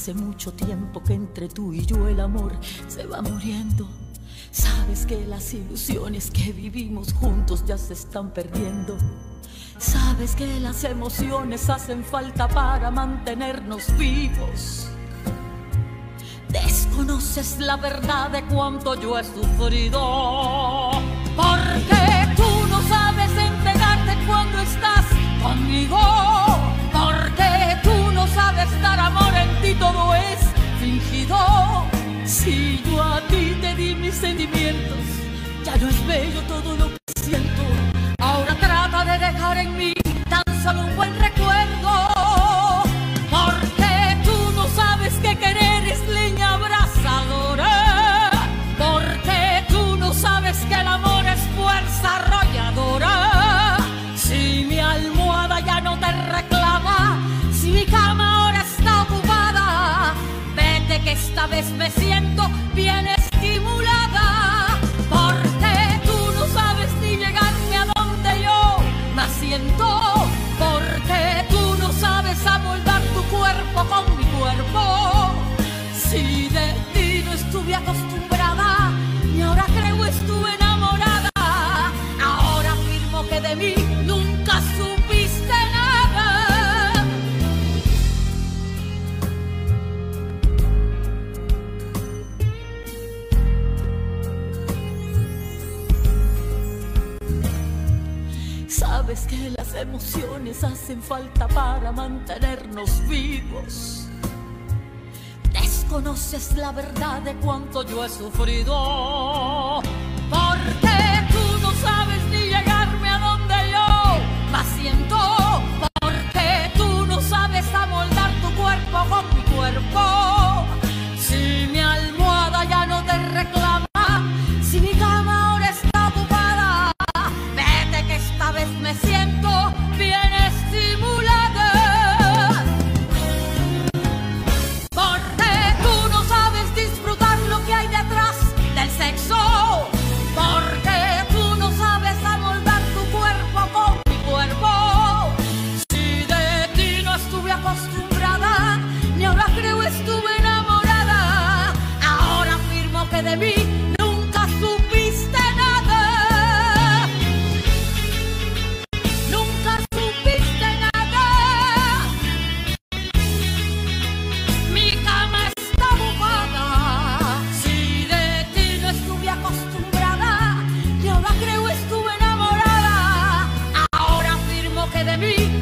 Hace mucho tiempo que entre tú y yo el amor se va muriendo. Sabes que las ilusiones que vivimos juntos ya se están perdiendo. Sabes que las emociones hacen falta para mantenernos vivos. Desconoces la verdad de cuánto yo he sufrido, porque tú no sabes entregarte cuando estás conmigo, porque tú no sabes dar amor, en ti todo es fingido. Si yo a ti te di mis sentimientos, ya no es bello todo lo que siento. Ahora trata de dejar en mí tan solo un buen recuerdo, porque tú no sabes que querer es leña abrasadora, porque tú no sabes que el amor es fuerza arrolladora. Si mi almohada ya no te reclama, si mi cama ahora está ocupada, vete que esta vez me siento bien estimulada, porque tú no sabes ni llegarme a donde yo me siento, porque tú no sabes amoldar tu cuerpo con mi cuerpo. Si de ti no estuve acostumbrada y ahora creo estuve enamorada, ahora afirmo que de mí nunca supiste nada. Sabes que las emociones hacen falta para mantenernos vivos. Desconoces la verdad de cuánto yo he sufrido, porque tú no sabes ni llegarme a donde yo me siento, porque tú no sabes amoldar tu cuerpo con mi cuerpo. Si mi almohada ya no te reclama, si mi cama ahora está ocupada, vete que esta vez me siento bien estimulada, porque tú no sabes disfrutar lo que hay detrás del sexo, porque tú no sabes amoldar tu cuerpo con mi cuerpo. Si de ti no estuve acostumbrada, ni ahora creo estuve enamorada, ahora afirmo que de mí nunca supiste nada. Nunca supiste nada. Mi cama está ocupada. Si de ti no estuve acostumbrada y ahora creo estuve enamorada, ahora afirmo que de mí